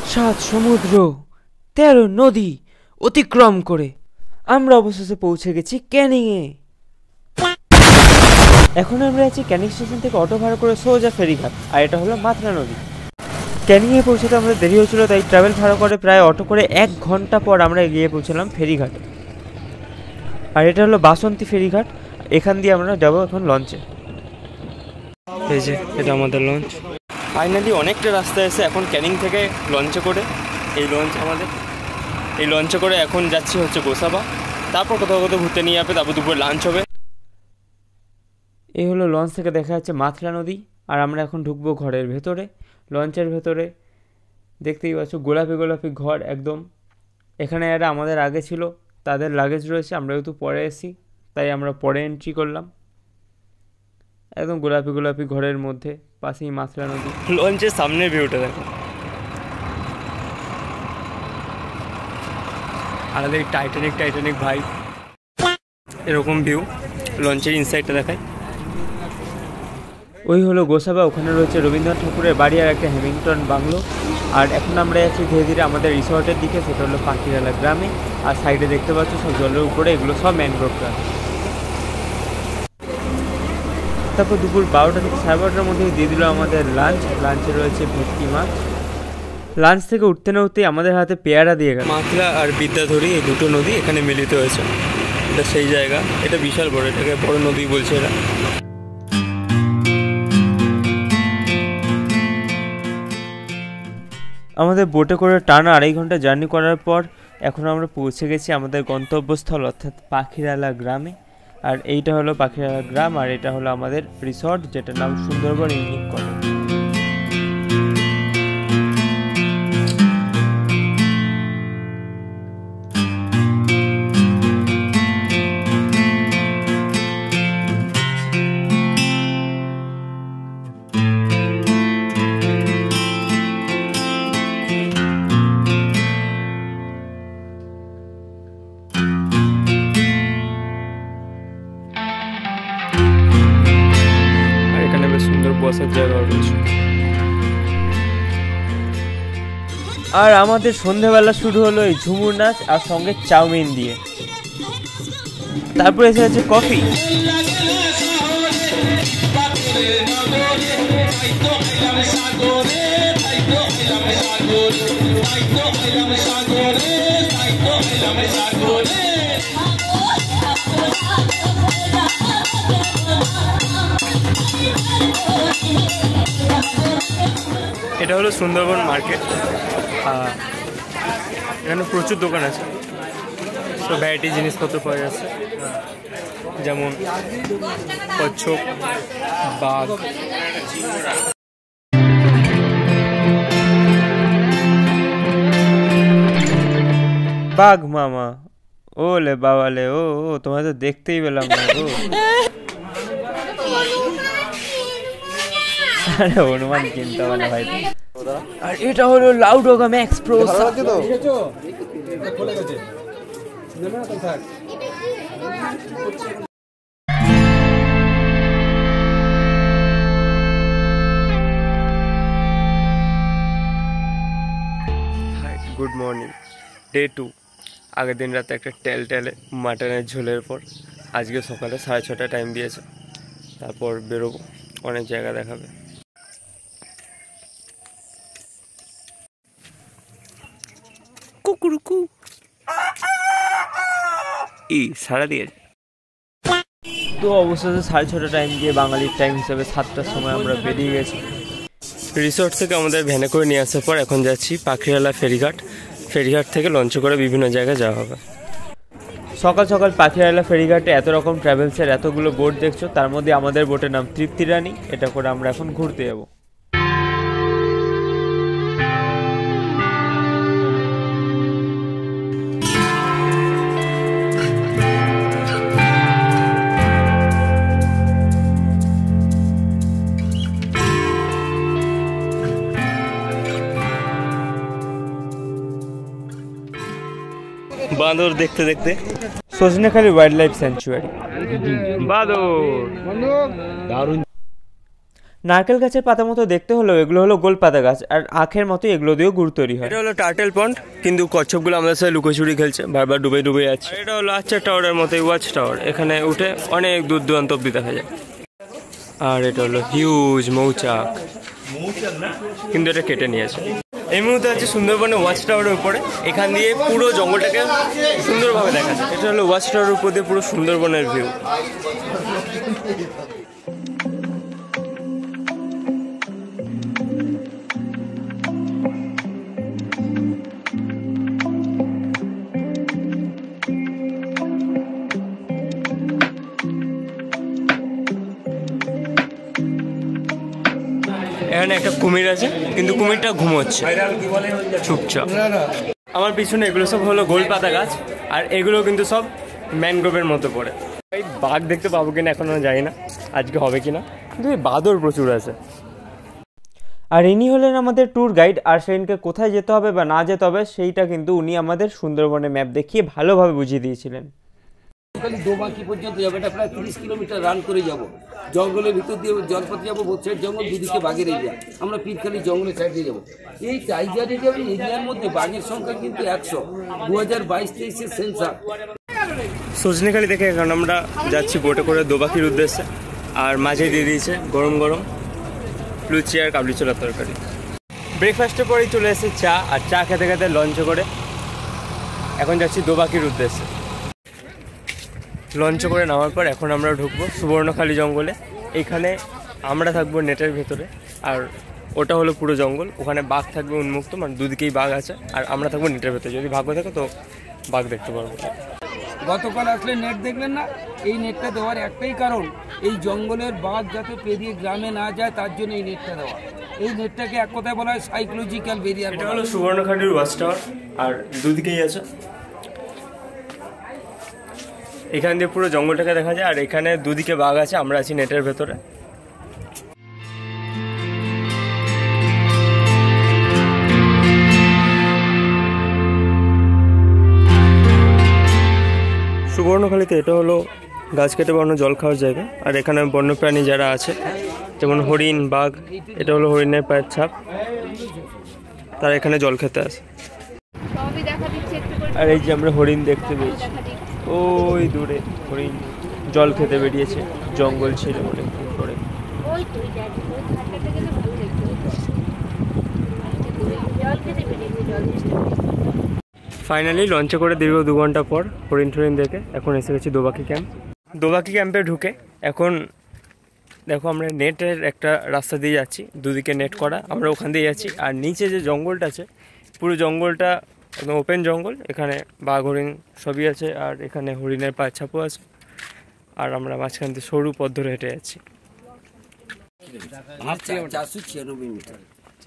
সাত সমুদ্র 13 নদী অতিক্রম করে আমরা অবশেষে পৌঁছে গেছি ক্যানিংয়ে। এখন আমরা আছি ক্যানিং স্টেশন থেকে অটো ভাড়া করে সোজা ফেরিঘাট, আর এটা হলো মাত্রা নদী। ক্যানিংয়ে পৌঁছাতে আমাদের দেরি হচ্ছিল, তাই ট্রাভেল ভাড়া করে প্রায় অটো করে 1 ঘন্টা পর আমরা গিয়ে পৌঁছলাম ফেরিঘাট। আর এটা হলো বাসন্তী ফেরিঘাট, এখান দিয়ে আমরা যাবো এখন লঞ্চে। এই যে এটা আমাদের লঞ্চ। ফাইনালি অনেকটা রাস্তা এসে এখন ক্যানিং থেকে লঞ্চে করে এই লঞ্চে করে এখন যাচ্ছি হচ্ছে গোসাবা, তারপর কোথাও কোথাও ঘুরতে নিয়ে যাবে, তারপর দুপুরে লাঞ্চ হবে। এই হলো লঞ্চ থেকে দেখা যাচ্ছে মাথলা নদী, আর আমরা এখন ঢুকবো ঘরের ভেতরে। লঞ্চের ভেতরে দেখতেই পাচ্ছ গোলাপি গোলাপি ঘর একদম। এখানে এরা আমাদের আগে ছিল, তাদের লাগেজ রয়েছে, আমরা যেহেতু পরে এসেছি তাই আমরা পরে এন্ট্রি করলাম। একদম গোলাপি গোলাপি ঘরের মধ্যে, পাশেই মাথলা নদী। লঞ্চের সামনের ভিউটা দেখো, আমাদের টাইটানিক ভাই এরকম ভিউ। লঞ্চের ইনসাইডটা দেখায়। ওই হলো গোসাবা, ওখানে রয়েছে রবীন্দ্রনাথ ঠাকুরের বাড়ি আর একটা হ্যামিল্টন বাংলো। আর এখন আমরা যাচ্ছি ধীরে ধীরে আমাদের রিসর্টের দিকে, সেটা হলো পাখিরালা গ্রামে। আর সাইডে দেখতে পাচ্ছ সব জলের উপরে, এগুলো সব ম্যানগ্রোভ গ্রাম। তারপর দুপুর 12টা থেকে 12:30টার মধ্যে দিয়ে দিল আমাদের লাঞ্চে রয়েছে ভেটকি মাছ। লাঞ্চ থেকে উঠতে না উঠতেই আমাদের হাতে পেয়ারা দিয়ে গেল। মাতলা আর বিদ্যাধরী এই দুটো নদী এখানে মিলিত হয়েছে, এটা সেই জায়গা। এটা বিশাল বড়, এটাকে বড় নদী বলছে এরা। আমাদের বোটে করে টানা 2.5 ঘন্টা জার্নি করার পর এখন আমরা পৌঁছে গেছি আমাদের গন্তব্যস্থল অর্থাৎ পাখিরালা গ্রামে। আর এইটা হলো পাখিরালা গ্রাম, আর এটা হলো আমাদের রিসর্ট, যেটার নাম সুন্দরবন ইউনিক কটেজ। সুন্দর বসার জায়গা রয়েছে। আর আমাদের সন্ধ্যেবেলা শুরু হলো এই ঝুমুর নাচ আর সঙ্গে চাউমিন দিয়ে। তারপরে এসে আছে কফি। এটা হলো সুন্দরবন মার্কেট। এখানে প্রচুর দোকান আছে, সব ভ্যারাইটি জিনিসপত্র পাওয়া যাচ্ছে, যেমন কচ্ছপ, বাঘ মামা ওলে বাবালে, ও তোমায় তো দেখতেই পেলাম না গো। হনুমান কিনতে হবে না ভাই। আর এটা হলো লাউডোগা max pro. Good morning, day 2। আগের দিন রাতে একটা টেলে মাটনের ঝোলের পর আজকে সকালে 6:30 টাইম দিয়েছে। তারপর বেরোবো, অনেক জায়গা দেখাবে। কুকুরকু সারা দিয়েছে। তো অবশেষে 6:30 টাইম দিয়ে বাঙালির টাইম হিসাবে 7টার সময় আমরা বেরিয়ে গেছি। রিসোর্ট থেকে আমাদের ভ্যানে করে নিয়ে আসার পর এখন যাচ্ছি পাখিরালা ফেরিঘাট থেকে লঞ্চে করে বিভিন্ন জায়গায় যাওয়া হবে। সকাল সকাল পাখিরালা ফেরিঘাটে এত রকম ট্রাভেলসের এতগুলো বোট দেখছো, তার মধ্যে আমাদের বোটের নাম তৃপ্তি রানী। এটা করে আমরা এখন ঘুরতে যাবো। বাঁদর দেখতে দেখতে সজনেখালি ওয়াইল্ড লাইফ স্যাংচুয়ারি। বাঁদর দারুণ। নারকেল গাছের পাতা মতো দেখতে হলেও এগুলো হলো গোল পাতা গাছ, আর আখের মতো এগুলো দিয়েও গুড় তৈরি হয়। এটা হলো টার্টেল পন্ড, কিন্তু কচ্ছপগুলো আমাদের সাথে লুকোচুরি খেলছে, বারবার ডুবে ডুবে যাচ্ছে। এটা হলো আর্চার টাওয়ারের মতো ওয়াচ টাওয়ার, এখানে উঠে অনেক দূর দূরান্ত অব্দি দেখা যায়। আর এটা হলো হিউজ মৌচাক, কিন্তু এটা কেটে নিয়েছে। এই মুহূর্তে আছে সুন্দরবনের ওয়াচ টাওয়ারের উপরে, এখান দিয়ে পুরো জঙ্গলটাকে সুন্দরভাবে দেখা যায়। এটা হলো ওয়াচ টাওয়ারের উপর দিয়ে পুরো সুন্দরবনের ভিউ। এখানে একটা কুমির আছে, কিন্তু কুমিরটা ঘুমোচ্ছে চুপচাপ। আমার পিছনে এগুলো সব হলো গোল পাতা গাছ, আর এগুলো কিন্তু সব ম্যানগ্রোভের মতো পড়ে। এই বাঘ দেখতে পাবো কিনা এখনো জানি না, আজকে হবে কিনা, কিন্তু এই বাদর প্রচুর আছে। আর ইনি হলেন আমাদের ট্যুর গাইড, আর সেদিনকে কোথায় যেতে হবে বা না যেতে হবে সেইটা কিন্তু উনি আমাদের সুন্দরবনের ম্যাপ দেখিয়ে ভালোভাবে বুঝিয়ে দিয়েছিলেন। দোবাকি পর্যন্ত যাবো, এটা প্রায় 30 কিলোমিটার রান করে যাব। জঙ্গলের ভিতর দিয়ে জলপথে যাবো, বোথ সাইড জঙ্গল, দুদিকে বাঘের এরিয়া। আমরা পীরখালি জঙ্গলের সাইডে যাবো। এই টাইগার এরিয়ার মধ্যে বাঘের সংখ্যা কিন্তু 100। 2022-23-এর সেন্সার। সজনেখালি দেখে এখন আমরা যাচ্ছি বোটে করে দোবাকির উদ্দেশ্যে, আর মাঝে দিয়ে দিয়েছে গরম গরম লুচি আর কাবলি ছোলার তরকারি। ব্রেকফাস্টের পরেই চলে এসেছে চা, আর চা খেতে খেতে লঞ্চে করে এখন যাচ্ছি দোবাকির উদ্দেশ্যে। লঞ্চে করে নামার পর এখন আমরা ঢুকবো সুবর্ণখালী জঙ্গলে। এখানে আমরা থাকবো নেটের ভেতরে, আর ওটা হলো পুরো জঙ্গল। ওখানে বাঘ থাকবে উন্মুক্ত, মানে দুদিকেই বাঘ আছে, আর আমরা থাকবো নেটের ভেতরে। যদি ভাগ্য থাকে তো বাঘ দেখতে পারবো। গতকাল আসলে নেট দেখলেন না, এই নেটটা দেওয়ার একটাই কারণ, এই জঙ্গলের বাঘ যাতে পেরিয়ে গ্রামে না যায় তার জন্য এই নেটটা দেওয়া। এই নেটটাকে এক কথায় বলা হয় সাইকোলজিক্যাল ব্যারিয়ার। এটা হলো সুবর্ণখালীর ওয়াচ টাওয়ার, আর দুদিকেই আছে। এখান দিয়ে পুরো জঙ্গলটাকে দেখা যায়, আর এখানে দুদিকে বাঘ আছে, আমরা আছি নেটের ভেতরে। সুবর্ণখালীতে এটা হলো গাছ কেটে বানানো জল খাওয়ার জায়গা, আর এখানে বন্যপ্রাণী যারা আছে যেমন হরিণ, বাঘ, এটা হলো হরিণের পায়ের ছাপ, তারা এখানে জল খেতে আসে। আর এই যে আমরা হরিণ দেখতে পেয়েছি, ওই দূরে হরিণ জল খেতে বেরিয়েছে, জঙ্গল ছিল অনেকক্ষণ পরে। ফাইনালি লঞ্চে করে দীর্ঘ 2 ঘন্টা পর হরিণ টরিণ দেখে এখন এসে গেছি দোবাকি ক্যাম্প। দোবাকি ক্যাম্পে ঢুকে এখন দেখো আমরা নেটের একটা রাস্তা দিয়ে যাচ্ছি, দুদিকে নেট করা, আমরা ওখান দিয়ে যাচ্ছি। আর নিচে যে জঙ্গলটা আছে, পুরো জঙ্গলটা একদম ওপেন জঙ্গল, এখানে বাঘ হরিণ সবই আছে, আর এখানে হরিণের পায়ের ছাপও আছে। আর আমরা মাঝখান দিয়ে সরু পথ ধরে হেঁটে যাচ্ছি। 496 মিটার।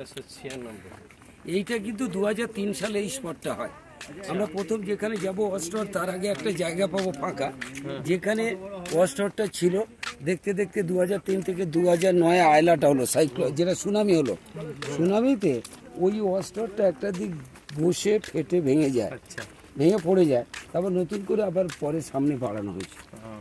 এইটা কিন্তু 2003 সালে এই স্পটটা হয়। আমরা প্রথম যেখানে যাব ওয়াচটাওয়ার, তার আগে একটা জায়গা পাবো ফাঁকা, যেখানে ওয়াচটাওয়ারটা ছিল। দেখতে দেখতে 2003 থেকে 2009 আয়লাটা হলো, যেটা সুনামি হলো। সুনামিতে ওই ওয়াচটাওয়ারটা একটা দিক বসে ফেটে ভেঙে যায়, ভেঙে পড়ে যায়, তারপর নতুন করে আবার পরে সামনে বাড়ানো হয়েছে।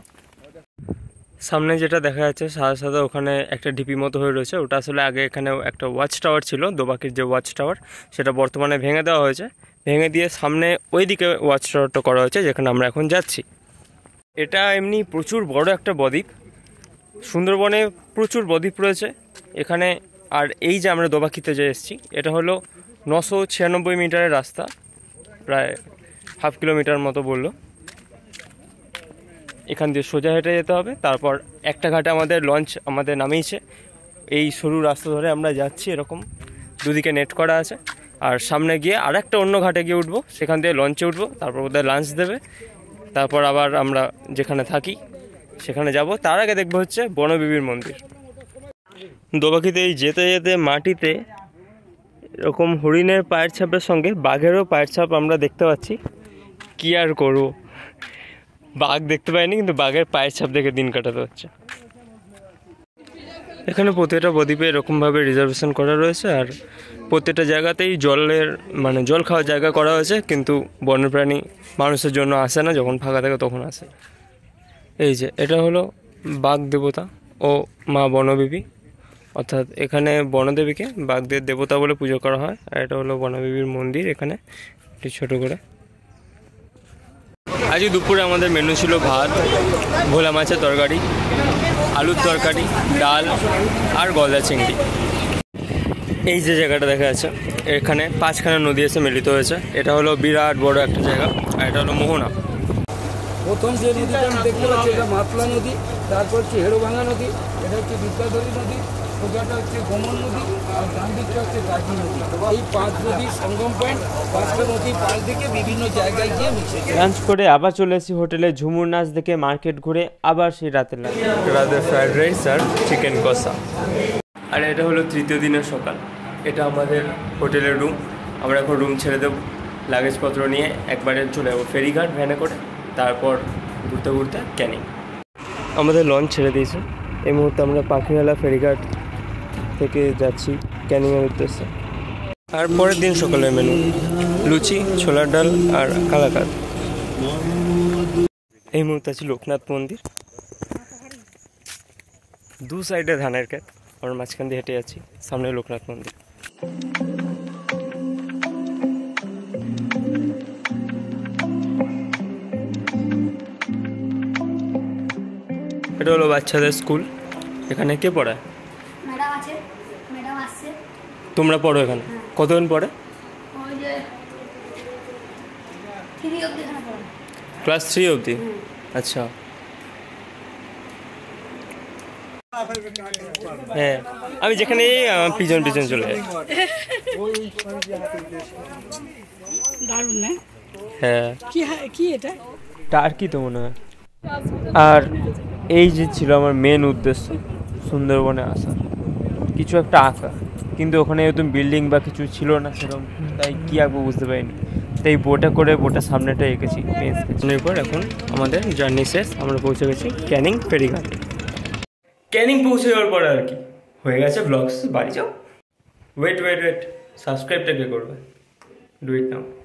সামনে যেটা দেখা যাচ্ছে সাদা সাদা, ওখানে একটা ঢিপি মতো হয়ে রয়েছে, ওটা আসলে আগে এখানে একটা ওয়াচ টাওয়ার ছিল, দোবাকির যে ওয়াচ টাওয়ার, সেটা বর্তমানে ভেঙে দেওয়া হয়েছে। ভেঙে দিয়ে সামনে ওই দিকে ওয়াচ টাওয়ারটা করা হয়েছে, যেখানে আমরা এখন যাচ্ছি। এটা এমনি প্রচুর বড় একটা বদ্বীপ, সুন্দরবনে প্রচুর বদ্বীপ রয়েছে এখানে। আর এই যে আমরা দোবাকিতে যে এসেছি, এটা হলো 996 মিটারের রাস্তা, প্রায় 1/2 কিলোমিটার মতো বললো। এখান দিয়ে সোজা হেঁটে যেতে হবে, তারপর একটা ঘাটে আমাদের লঞ্চ আমাদের নামিয়েছে। এই সরু রাস্তা ধরে আমরা যাচ্ছি, এরকম দুদিকে নেট করা আছে। আর সামনে গিয়ে আর একটা অন্য ঘাটে গিয়ে উঠবো, সেখান দিয়ে লঞ্চে উঠবো, তারপর ওদের লাঞ্চ দেবে, তারপর আবার আমরা যেখানে থাকি সেখানে যাব। তার আগে দেখবো হচ্ছে বনবিবির মন্দির। দোবাকিতে এই যেতে যেতে মাটিতে এরকম হরিণের পায়ের ছাপের সঙ্গে বাঘেরও পায়ের ছাপ আমরা দেখতে পাচ্ছি। কি আর করবো, বাঘ দেখতে পাইনি, কিন্তু বাঘের পায়ের ছাপ দেখে দিন কাটাতে হচ্ছে। এখানে প্রতিটা বদ্বীপে এরকমভাবে রিজার্ভেশন করা রয়েছে, আর প্রত্যেকটা জায়গাতেই জলের মানে জল খাওয়ার জায়গা করা হয়েছে, কিন্তু বন্যপ্রাণী মানুষের জন্য আসে না, যখন ফাঁকা থাকে তখন আসে। এই যে এটা হলো বাঘ দেবতা ও মা বনবিবি, অর্থাৎ এখানে বনদেবীকে বাঘদের দেবতা বলে পুজো করা হয়। আর এটা হলো বনদেবীর মন্দির, এখানে একটু ছোটো করে। আজকে দুপুরে আমাদের মেনু ছিল ভাত, ভোলা মাছের তরকারি, আলুর তরকারি, ডাল আর গলদা চিংড়ি। এই যে জায়গাটা দেখা যাচ্ছে, এখানে 5খানা নদী এসে মিলিত হয়েছে। এটা হলো বিরাট বড় একটা জায়গা, আর এটা হলো মোহনা। প্রথম যে নদীটা দেখতে পাচ্ছি এটা মাতলা নদী, তারপর হচ্ছে হেড়োভাঙা নদী, এটা হচ্ছে বিদ্যাধরী নদী, সোজাটা হচ্ছে গোমন নদী, আর ডান দিকটা হচ্ছে গাজী নদী। এই 5 নদীর সঙ্গম পয়েন্ট, 5টা নদী পাশ দিকে বিভিন্ন জায়গায় গিয়ে মিশে। লাঞ্চ করে আবার চলে এসেছি হোটেলে, ঝুমুর নাচ দেখে মার্কেট ঘুরে আবার সেই রাতের ফ্রাইড রাইস আর চিকেন কষা। আর এটা হলো তৃতীয় দিনের সকাল। এটা আমাদের হোটেলের রুম। আমরা এখন রুম ছেড়ে দেবো, লাগেজপত্র নিয়ে একবারে চলে যাবো ফেরিঘাট ভ্যানে করে, তারপর ঘুরতে ঘুরতে ক্যানিং। আমাদের লঞ্চ ছেড়ে দিয়েছে। এই মুহূর্তে আমরা পাখিরালা ফেরিঘাট থেকে যাচ্ছি ক্যানিংয়ের উদ্দেশ্যে। আর পরের দিন সকালের মেনু লুচি, ছোলার ডাল আর কালাকাদ। এই মুহূর্তে আছে লোকনাথ মন্দির, 2 সাইডে ধানের ক্ষেত, আমরা মাঝখান দিয়ে হেঁটে যাচ্ছি, সামনে লোকনাথ মন্দির। এটা হলো বাচ্চাদের স্কুল। এখানে কে পড়ায়? ম্যাডাম আছে, ম্যাডাম আসছে। তোমরা পড়ো এখানে? কতদিন পড়ে? ওই যে 3 অবধি এখানে পড়ে। ক্লাস 3 অবধি? আচ্ছা। হ্যাঁ, আমি যেখানে পিছন পিছন চলে যাই। দারুণ না? হ্যাঁ, কি এটা? টার্কি তো মনে হয়। আর এই যে ছিল আমার মেন উদ্দেশ্য, সুন্দরবনে আসা, কিছু একটা আঁকা, কিন্তু ওখানে একদম বিল্ডিং বা কিছু ছিল না সেরকম, তাই কী আঁকবো বুঝতে পারিনি। তাই বোটে করে বোটের সামনেটা এঁকেছি, মেন স্কেচের পর। এখন আমাদের জার্নি শেষ, আমরা পৌঁছে গেছি ক্যানিং ফেরিঘাট। ক্যানিং পৌঁছে যাওয়ার পরে আর কি হয়ে গেছে ব্লগস, বাড়ি যাও। ওয়েট, সাবস্ক্রাইবটা কে করবে? Do it now.